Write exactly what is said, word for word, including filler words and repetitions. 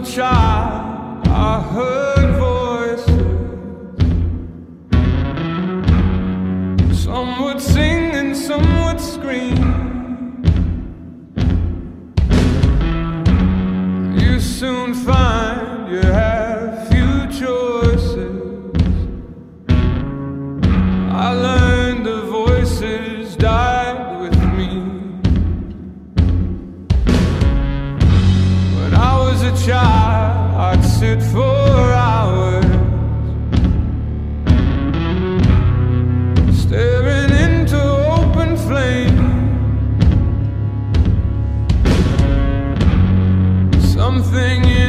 child, I heard voices. Some would sing and some would scream. You soon find you have few choices. I learned the voices died with me. When I was a child, I'd sit for hours staring into open flame. Something in